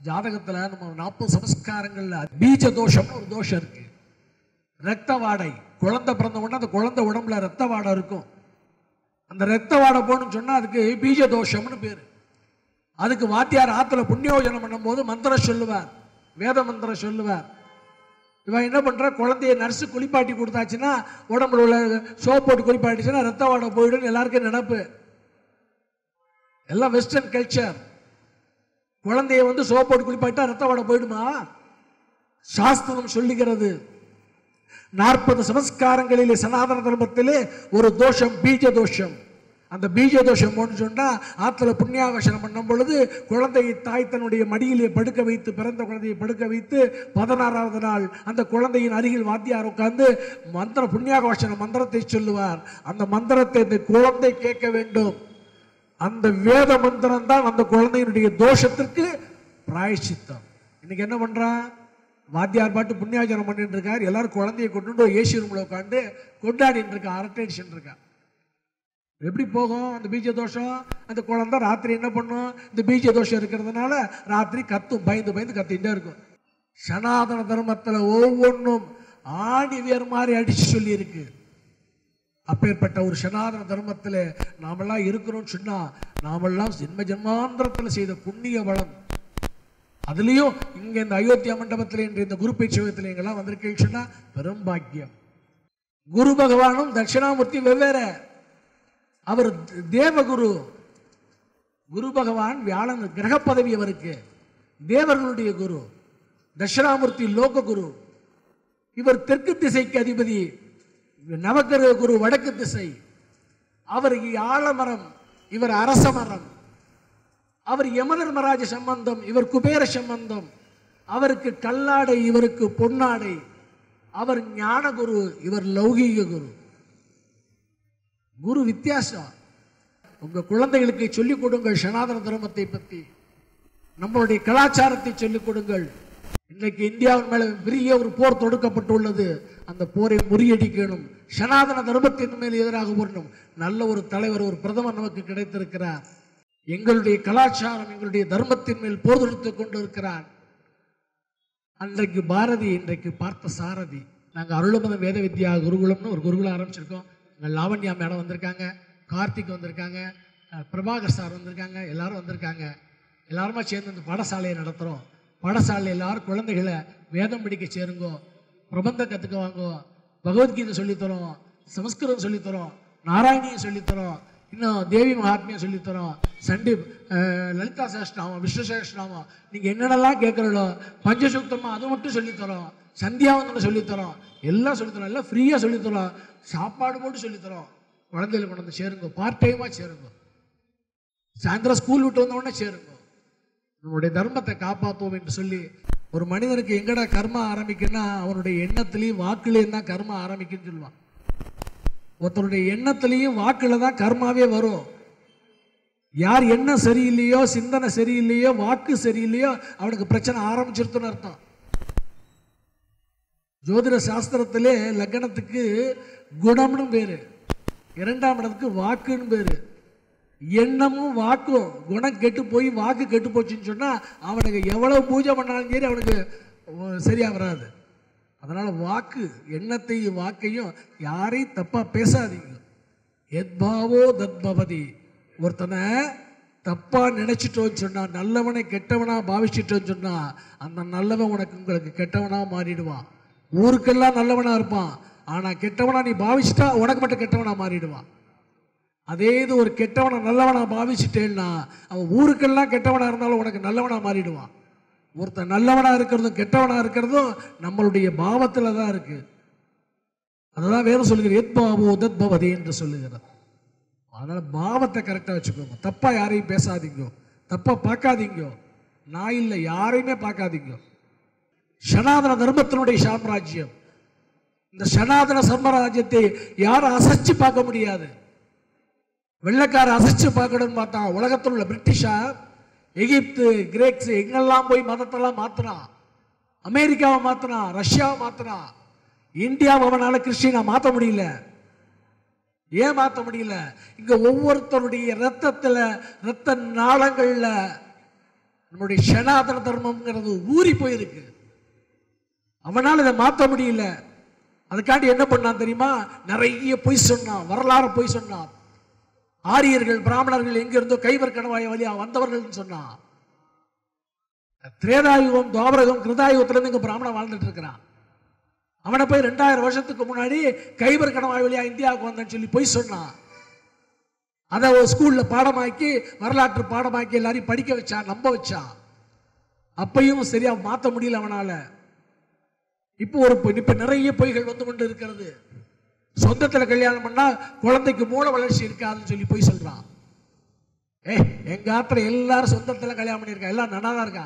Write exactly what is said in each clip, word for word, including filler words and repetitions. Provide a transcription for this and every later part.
ஜாதகத்தில் நம்ம நாற்பது சமஸ்காரங்களில் பீஜ தோஷம்னு ஒரு தோஷம் இருக்கு. ரத்த வாடை, குழந்தை பிறந்த உடனே அந்த குழந்தை உடம்புல ரத்த வாடை இருக்கும். அந்த ரத்த வாடை போகணும்னு சொன்னால் அதுக்கு பீஜ தோஷம்னு பேர். அதுக்கு வாத்தியார் ஆற்றுல புண்ணியோஜனம் பண்ணும் போது மந்திரம் சொல்லுவார், வேத மந்திரம் சொல்லுவார். இவன் என்ன பண்ணுற, குழந்தைய நர்ஸு குளிப்பாட்டி கொடுத்தாச்சுன்னா உடம்புல உள்ள சோப் போட்டு குளிப்பாட்டிச்சுன்னா ரத்த வாடை போயிடும் எல்லாருக்கும் நினப்பு. எல்லாம் வெஸ்டர்ன் கல்ச்சர். குழந்தைய வந்து சோப் போட்டு குளிப்பாட்டா ரத்த வாடை போயிடுமா? சாஸ்திரம் சொல்லுகிறது நாற்பது சமஸ்காரங்களிலே சனாதன தர்மத்திலே ஒரு தோஷம் பீஜ தோஷம். அந்த பீஜ தோஷம் போன்னு சொன்னால் ஆற்றுல புண்ணியாகர்ஷணம் பண்ணும் பொழுது குழந்தையை தாய் தன்னுடைய மடியிலே படுக்க வைத்து, பிறந்த குழந்தையை படுக்க வைத்து பதினாறாவது நாள் அந்த குழந்தையின் அருகில் வாத்தியார் உட்கார்ந்து மந்திர புண்ணியாகர்ஷண மந்திரத்தை சொல்லுவார். அந்த மந்திரத்தை இந்த குழந்தை கேட்க வேண்டும். அந்த வேத மந்திரம் தான் அந்த குழந்தையினுடைய தோஷத்திற்கு பிராயச்சித்தம். இன்னைக்கு என்ன பண்றான், வாத்தியார் பாட்டு புண்ணியாஜனம் பண்ணிட்டு இருக்காரு, எல்லாரும் குழந்தைய கொண்டு ஏசி ரூம்ல உட்காந்து கொண்டாடிட்டு இருக்கா, அரட்டை அடிச்சுட்டு இருக்கா. எப்படி போகும் அந்த பீஜ தோஷம்? அந்த குழந்தை ராத்திரி என்ன பண்ணும், இந்த பீஜ தோஷம் இருக்கிறதுனால ராத்திரி கத்தும், பயந்து பயந்து கத்திட்டே இருக்கும். சனாதன தர்மத்தில் ஒவ்வொன்றும் ஆணி வேறு மாதிரி அடிச்சு சொல்லி இருக்கு. அப்பேற்பட்ட ஒரு சனாதன தர்மத்தில் நாமெல்லாம் இருக்கிறோம்னு சொன்னா நாமெல்லாம் ஜென்ம ஜென்மாந்திரத்தில் செய்த புண்ணிய வளம். அதுலேயும் இங்கே இந்த அயோத்தியா மண்டபத்தில் என்ற இந்த குரு பேச்சுவத்தில் எங்கெல்லாம் வந்திருக்கேன்னு சொன்னா பெரும் பாக்கியம். குரு பகவானும் தட்சிணாமூர்த்தி வெவ்வேறு. அவர் தேவகுரு. குரு பகவான் வியாழன் கிரக பதவி அவருக்கு, தேவர்களுடைய குரு. தட்சிணாமூர்த்தி லோக குரு. இவர் தெற்கு திசைக்கு அதிபதி. நவகிரக குரு வடக்கு திசை. அவர் ஆலமரம், இவர் அரச மரம். அவர் யமதர்மராஜ சம்பந்தம், இவர் குபேர சம்பந்தம். அவருக்கு கல்லாடை, இவருக்கு பொன்னாடை. அவர் ஞான குரு, இவர் லௌகீக குரு. குரு வித்தியாசம். உங்க குழந்தைகளுக்கு சொல்லிக் கொடுங்கள் சனாதன தர்மத்தை பற்றி, நம்மளுடைய கலாச்சாரத்தை சொல்லிக் கொடுங்கள். இன்னைக்கு இந்தியாவின் மேல பெரிய ஒரு போர் தொடுக்கப்பட்டுள்ளது. அந்த போரை முறியடிக்கணும், சனாதன தர்மத்தின் மேல் எதிராக வரணும். நல்ல ஒரு தலைவர், ஒரு பிரதமர் நமக்கு கிடைத்திருக்கிறார். எங்களுடைய கலாச்சாரம், எங்களுடைய தர்மத்தின் மேல் போர் தொடுத்துக் கொண்டு இருக்கிறார். அன்றைக்கு பாரதி, இன்றைக்கு பார்த்த சாரதி. நாங்கள் அருளமதம் வேத வித்யா குருகுலம்னு ஒரு குருகுலம் ஆரம்பிச்சிருக்கோம். லாவண்யா மேடம் வந்திருக்காங்க, கார்த்திக் வந்திருக்காங்க, பிரபாகர் சார் வந்திருக்காங்க, எல்லாரும் வந்திருக்காங்க. எல்லாருமா சேர்ந்து இந்த பாடசாலையை நடத்துகிறோம். பாடசாலை எல்லாரும் குழந்தைகளை வேதம் படிக்க சேருங்கோ, பிரபந்தம் கற்றுக்க வாங்கோ, பகவத்கீதை சொல்லித்தரோம், சமஸ்கிருதம் சொல்லித்தரோம், நாராயணியம் சொல்லித்தரோம், இன்னும் தேவி மகாத்மியம் சொல்லித்தரோம், சண்டி லலிதா சேஷ்டாமம், விஷ்ணு சேஷ்டாமம், நீங்கள் என்னென்னலாம் கேட்குறோ பஞ்சசுத்தமாக அது மட்டும் சொல்லித்தரோம், சந்தியாவந்தனம் சொல்லித்தரோம், எல்லாம் சொல்லித்தரோம், எல்லாம் ஃப்ரீயாக சொல்லித்தரோம், சாப்பாடு போட்டு சொல்லித்தரோம். குழந்தைகளை கொண்டு வந்து சேருங்க, பார்ட் டைமாக சேருங்க, சாயந்தரம் ஸ்கூல் விட்டு வந்த உடனே சேருங்க. நம்முடைய தர்மத்தை காப்பாற்றுவோம் என்று சொல்லி, ஒரு மனிதனுக்கு எங்கடா கர்மா ஆரம்பிக்குன்னா அவனுடைய எண்ணத்திலையும் வாக்குலையும் தான் கர்மா ஆரம்பிக்குன்னு சொல்லுவான். ஒருத்தருடைய எண்ணத்திலையும் வாக்குல தான் கர்மாவே வரும். யார் எண்ணம் சரியில்லையோ, சிந்தனை சரியில்லையோ, வாக்கு சரியில்லையோ, அவனுக்கு பிரச்சனை ஆரம்பிச்சிருத்துன்னு அர்த்தம். ஜோதிட சாஸ்திரத்திலே லக்னத்துக்கு குணம்னு பேரு, இரண்டாம் இடத்துக்கு வாக்குன்னு பேரு. எண்ணமும் வாக்கும் குணம் கெட்டு போய் வாக்கு கெட்டு போச்சுன்னு சொன்னா அவனுக்கு எவ்வளவு பூஜை பண்ணாலும் சரி அவனுக்கு சரியா வராது. அதனால வாக்கு, எண்ணத்தையும் வாக்கையும் யாரையும் தப்பா பேசாதீங்க. எத்பாவோ தத்பவதி. ஒருத்தனை தப்பா நினைச்சிட்டோன்னு சொன்னா, நல்லவனை கெட்டவனா பாவிச்சிட்டோன்னு சொன்னா அந்த நல்லவன் உனக்கு உங்களுக்கு கெட்டவனா மாறிடுவான். ஊருக்கெல்லாம் நல்லவனா இருப்பான், ஆனா கெட்டவனா நீ பாவிச்சிட்டா உனக்கு மட்டும் கெட்டவனா மாறிடுவான். அதே இது ஒரு கெட்டவனை நல்லவனா பாவிச்சிட்டேன்னா அவன் ஊருக்கெல்லாம் கெட்டவனா இருந்தாலும் உனக்கு நல்லவனா மாறிடுவான். ஒருத்தன் நல்லவனா இருக்கிறதும் கெட்டவனா இருக்கிறதும் நம்மளுடைய பாவத்துல தான் இருக்கு. அதுதான் வேற சொல்லுகிற எத்பாவோ தத்பவதி என்று சொல்லுகிறது. அதனால பாவத்தை கரெக்டா வச்சுக்கோங்க. தப்பா யாரையும் பேசாதீங்க, தப்பா பார்க்காதீங்க, நான் இல்லை யாரையுமே பார்க்காதீங்க. சனாதன தர்மத்தினுடைய சாம்ராஜ்யம். இந்த சனாதன சாம்ராஜ்யத்தை யாரும் அசைச்சு பார்க்க முடியாது. வெள்ளைக்கார அசைச்சு பார்க்கணும்னு பார்த்தா உலகத்தில் உள்ள பிரிட்டிஷா, எகிப்து, கிரேக்ஸ் எங்கெல்லாம் போய் மதத்தெல்லாம் மாத்தினான். அமெரிக்காவை மாத்தினான், ரஷ்யாவை மாத்தினான். இந்தியாவை அவனால கிறிஸ்டியனா மாற்ற முடியல. ஏன் மாற்ற முடியல? இங்க ஒவ்வொருத்தருடைய ரத்தத்துல, ரத்த நாளங்கள்ல நம்முடைய சனாதன தர்மம்ங்கிறது ஊறி போயிருக்கு. அவனால் இதை மாற்ற முடியல. அதுக்காண்டி என்ன பண்ணான் தெரியுமா? நிறைய பொய் சொன்னான், வரலாறு பொய் சொன்னான். ஆரியர்கள் பிராமணர்கள் எங்கிருந்தோ கைவர் கணவாய் வழியா வந்தவர்கள் சொன்னான். திரேதாயுகம் துவாபரகம் கிருதாயுகத்திலிருந்து இங்க பிராமணன் வாழ்ந்துட்டு இருக்கிறான். அவனை போய் ரெண்டாயிரம் வருஷத்துக்கு முன்னாடி கைவர் கணவாய் வழியா இந்தியாவுக்கு வந்தேன்னு சொல்லி பொய் சொன்னான். அதை ஒரு ஸ்கூல்ல பாடமாக்கி வரலாற்று பாடமாக்கி எல்லாரையும் படிக்க வச்சான், நம்ப வச்சான். அப்பையும் சரியா மாற்ற முடியல அவனால. இப்போ ஒரு இப்ப நிறைய பொய்கள் வந்து கொண்டு இருக்கிறது. சொந்தத்தில் கல்யாணம் பண்ணா குழந்தைக்கு மூல வளர்ச்சி இருக்காதுன்னு சொல்லி பொய் சொல்றான். ஏ எங்க ஆத்திர எல்லாரும் சொந்தத்தில் கல்யாணம் பண்ணியிருக்கா, எல்லாம் நன்னாதான் இருக்கா.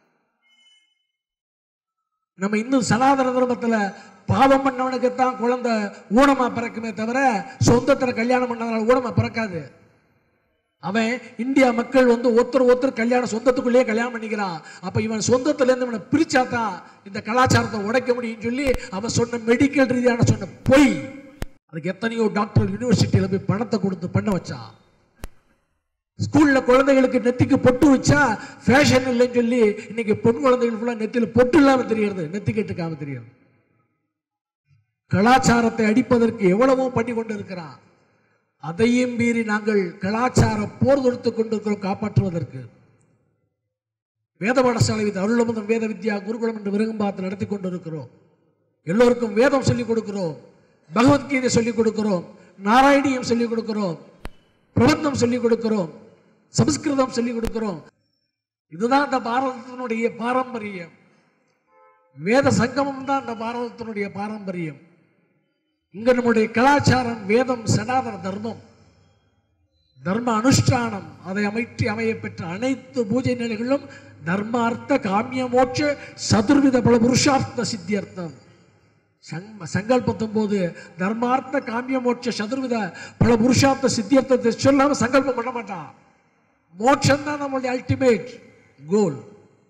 நம்ம இன்னும் சனாதன தர்மத்துல பாவம் பண்ணவனுக்குத்தான் குழந்தை ஊனமா பிறக்குமே தவிர சொந்தத்தில் கல்யாணம் பண்ணதுனால ஊனமா பிறக்காது. அவன் இந்தியா மக்கள் வந்து ஒருத்தர் ஒருத்தர் கல்யாணம் சொந்தத்துக்குள்ளேயே கல்யாணம் பண்ணிக்கிறான். அப்ப இவன் சொந்தத்துல இருந்து இவனை பிரிச்சாதான் இந்த கலாச்சாரத்தை உடைக்க முடியும் சொல்லி அவன் சொன்ன மெடிக்கல் ரீதியான சொன்ன பொய். அதுக்கு எத்தனையோ டாக்டர் யூனிவர்சிட்டியில போய் பணத்தை கொடுத்து பண்ண வச்சான். ஸ்கூல்ல குழந்தைகளுக்கு நெத்திக்கு பொட்டு வச்சா ஃபேஷன் இல்லைன்னு சொல்லி இன்னைக்கு பொன் குழந்தைகள் ஃபுல்லா நெத்தியில பொட்டு இல்லாம தெரியுது, நெத்தி கெட்டுக்காம தெரியும். கலாச்சாரத்தை அடிப்பதற்கு எவ்வளவோ பண்ணி கொண்டு இருக்கிறான். அதையும் மீறி நாங்கள் கலாச்சார போர் தொடுத்துக் கொண்டிருக்கிறோம் காப்பாற்றுவதற்கு. வேத பாடசாலை அருளமுதம் வேத வித்யா குருகுலம் என்று விரும்பாத்து நடத்தி கொண்டிருக்கிறோம். எல்லோருக்கும் வேதம் சொல்லிக் கொடுக்கிறோம், பகவத்கீதை சொல்லிக் கொடுக்கிறோம், நாராயணியம் சொல்லிக் கொடுக்கிறோம், பிரபந்தம் சொல்லிக் கொடுக்கிறோம், சமஸ்கிருதம் சொல்லிக் கொடுக்கிறோம். இதுதான் இந்த பாரதத்தினுடைய பாரம்பரியம். வேத சங்கமம் தான் இந்த பாரதத்தினுடைய பாரம்பரியம். இங்க நம்முடைய கலாச்சாரம் வேதம் சனாதன தர்மம், தர்ம அனுஷ்டானம். அதை அமைத்து அமைய பெற்ற அனைத்து பூஜை நிலைகளும் தர்மார்த்த காமிய மோட்ச சதுர்வித பல புருஷார்த்த சித்தியர்த்தம். சங்கல்பத்தும் போது தர்மார்த்த காமிய மோட்ச சதுர்வித பல புருஷார்த்த சித்தியர்த்தத்தை சொல்லாம சங்கல்பம் பண்ண மாட்டான். மோட்சம் தான் நம்மளுடைய அல்டிமேட் கோல்.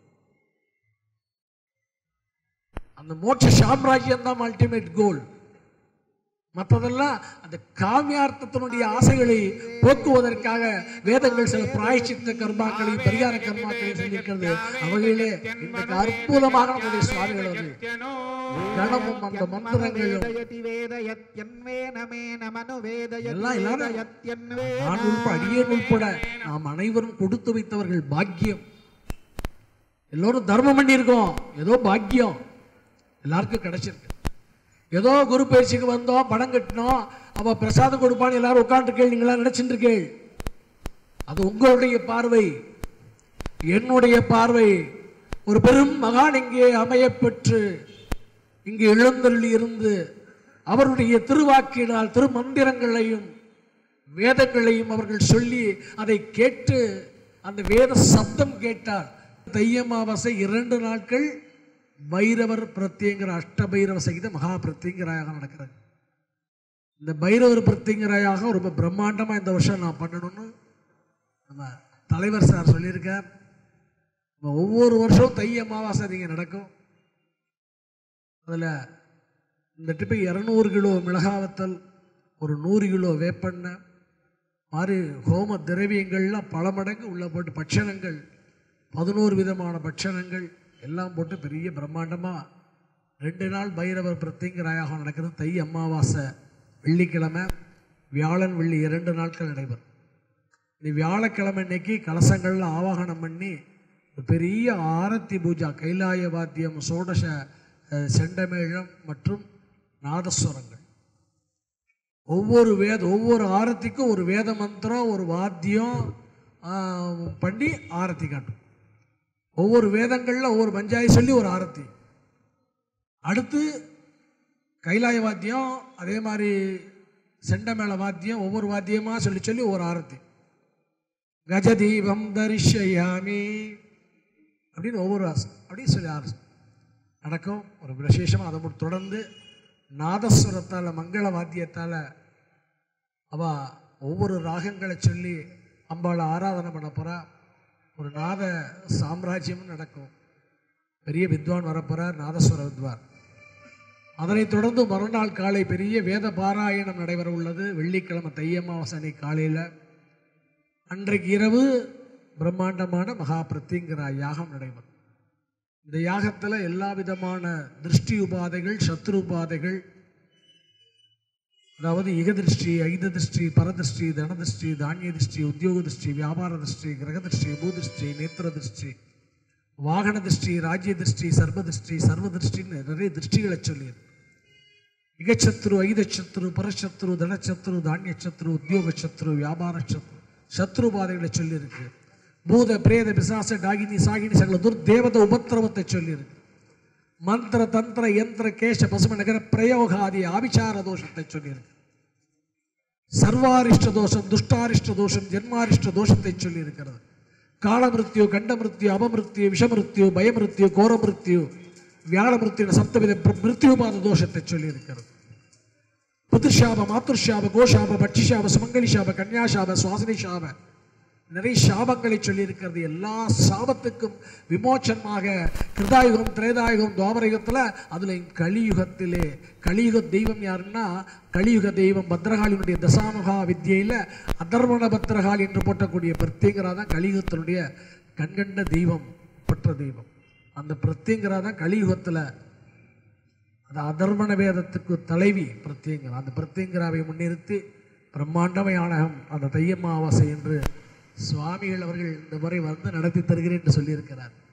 அந்த மோட்ச சாம்ராஜ்யம் தான் அல்டிமேட் கோல். மற்றதெல்லாம் அந்த காமியார்த்தத்தினுடைய ஆசைகளை போக்குவதற்காக வேதங்கள் சில பிராயச்சித்த கர்மாக்களை பரிகார கர்மாக்களை சொல்லியிருக்கிறது. அவைகளே இன்றைக்கு அற்புதமாக நம்முடைய சுவாமிகள் வந்து கணமும் அந்த மந்திரங்களும் எல்லாம் எல்லாரும் நான் உள்பட அடியேன் உள்பட நாம் அனைவரும் கொடுத்து வைத்தவர்கள் பாக்கியம். எல்லோரும் தர்மம் பண்ணி இருக்கோம், ஏதோ பாக்கியம் எல்லாருக்கும் கிடைச்சிருக்கு. ஏதோ குரு பயிற்சிக்கு வந்தோம், பணம் கட்டினோம், அவ பிரசாதம் கொடுப்பான்னு எல்லாரும் உட்காந்துருக்கேள், நீங்களா நினைச்சுட்டு இருக்கேள். அது உங்களுடைய பார்வை, என்னுடைய பார்வை. ஒரு பெரும் மகான் இங்கே அமைய பெற்று இங்கே எழுந்தருளி இருந்து அவருடைய திருவாக்கினால் திருமந்திரங்களையும் வேதங்களையும் அவர்கள் சொல்லி அதை கேட்டு அந்த வேத சப்தம் கேட்டார். தையமாவாசை இரண்டு நாட்கள் பைரவர் பிரத்யங்கிற அஷ்டபைரவ சகித மகா பிரத்யங்கராயாக நடக்கிறது. இந்த பைரவர் பிரத்யங்கராயாக ரொம்ப பிரம்மாண்டமாக இந்த வருஷம் நான் பண்ணணும்னு நம்ம தலைவர் சார் சொல்லியிருக்கார். ஒவ்வொரு வருஷம் தை அமாவாசை இங்கே நடக்கும். அதில் இந்த ட்ரிப்பு இரநூறு கிலோ மிளகாவத்தல், ஒரு நூறு கிலோ வேப்பெண்ணெய் மாதிரி ஹோம திரவியங்கள்லாம் பல மடங்கு உள்ள போட்டு பட்சணங்கள், பதினோரு விதமான பட்சணங்கள் எல்லாம் போட்டு பெரிய பிரம்மாண்டமாக ரெண்டு நாள் பைரவர் பிரத்யங்கராயாக நடக்கிறது. தை அமாவாசை வெள்ளிக்கிழமை, வியாழன் வெள்ளி இரண்டு நாட்கள் நடைபெறும். இந்த வியாழக்கிழமை இன்னைக்கு கலசங்கள்லாம் ஆவாகனம் பண்ணி பெரிய ஆரத்தி பூஜா, கைலாய வாத்தியம், சோடச செண்டமேளம் மற்றும் நாதஸ்வரங்கள். ஒவ்வொரு வேத ஒவ்வொரு ஆரத்திக்கும் ஒரு வேத மந்திரம் ஒரு வாத்தியம் பண்ணி ஆரத்தி காட்டும். ஒவ்வொரு வேதங்களில் ஒவ்வொரு பஞ்சாயி சொல்லி ஒரு ஆரத்தி. அடுத்து கைலாய வாத்தியம், அதே மாதிரி செண்டமேள வாத்தியம், ஒவ்வொரு வாத்தியமாக சொல்லி சொல்லி ஒரு ஆரத்தி. கஜதீபம் தரிசயாமி அப்படின்னு ஒவ்வொரு ஆசை அப்படின்னு சொல்லி ஆரசி நடக்கும். ஒரு விசேஷமாக அதை தொடர்ந்து நாதஸ்வரத்தால் மங்கள வாத்தியத்தால் அவள் ஒவ்வொரு ராகங்களை சொல்லி அம்பாளை ஆராதனை பண்ண போகிறா. ஒரு நாத சாம்ராஜ்யமும் நடக்கும். பெரிய வித்வான் வரப்போகிறார், நாதஸ்வர வித்வான். அதனைத் தொடர்ந்து மறுநாள் காலை பெரிய வேத பாராயணம் நடைபெற உள்ளது. வெள்ளிக்கிழமை தை அமாவாசை காலையில். அன்றைக்கு இரவு பிரம்மாண்டமான மகா பிரத்யங்கரா யாகம் நடைபெறும். இந்த யாகத்தில் எல்லா விதமான திருஷ்டி உபாதைகள், சத்ரு உபாதைகள், அதாவது இக திருஷ்டி, ஐத திருஷ்டி, பரதிருஷ்டி, தனதிருஷ்டி, தானிய திருஷ்டி, உத்தியோக திருஷ்டி, வியாபார திருஷ்டி, கிரக திருஷ்டி, பூதிருஷ்டி, நேத்திர திருஷ்டி, வாகன திருஷ்டி, ராஜ்ய திருஷ்டி, சர்வ திருஷ்டி, சர்வ திருஷ்டின்னு நிறைய திருஷ்டிகளை சொல்லியது. இகச்சத்ரு, ஐதச்சத்ரு, பரசத்ரு, தனச்சத்ரு, தானிய சத்ரு, உத்தியோக சத்ரு, வியாபார சத்ரு, சத்ரு பாதைகளை சொல்லியிருக்கு. பூத பிரேத பிசாச டாகினி சாகினி சகல துர்தேவத உபத்திரவத்தை சொல்லியிருக்கு. மந்திர தந்திர யந்திர கேச பசும நகர பிரயோகாதி ஆபிசார தோஷத்தை சொல்லியிருக்கு. சர்வாரிஷ்ட தோஷம், துஷ்டாரிஷ்ட தோஷம், ஜென்மாரிஷ்ட தோஷத்தை சொல்லி இருக்கிறது. காலமிருத்யு, கண்டமிருத்யு, அபமிருத்யு, விஷமிருத்யு, பயமிருத்யு, கோரமிருத்யு, வியாழமிருத்யு, சப்தவித மிருத்யுபாத தோஷத்தை சொல்லி இருக்கிறது. புத்திருஷாப, மாத்துர்ஷாப, கோஷாப, பட்சிஷாப, சுமங்கலி சாப, கன்யாசாப, சுவாசினி சாப, நிறைய சாபங்களை சொல்லியிருக்கிறது. எல்லா சாபத்துக்கும் விமோச்சனமாக கிருதாயுகம், திரேதாயுகம், துவாபரயுகத்தில், அதில் கலியுகத்திலே கலியுக தெய்வம் யாருன்னா, கலியுக தெய்வம் பத்ரகாளியினுடைய தசாமுகா வித்தியில் அதர்வண பத்ரகாளி என்று போட்டக்கூடிய பிரத்யங்கரா தான் கலியுகத்தினுடைய கண்கண்ட தெய்வம், பெற்ற தெய்வம். அந்த பிரத்யங்கரா தான் கலியுகத்தில் அந்த அதர்வண வேதத்துக்கு தலைவி பிரத்யங்கரா. அந்த பிரத்யங்கராவை முன்னிறுத்தி பிரம்மாண்டமையான அந்த தையம்மாவாசை என்று சுவாமிகள் அவர்கள் இந்த முறை வந்து நடத்தி தருகிறேன் என்று சொல்லியிருக்கிறார்.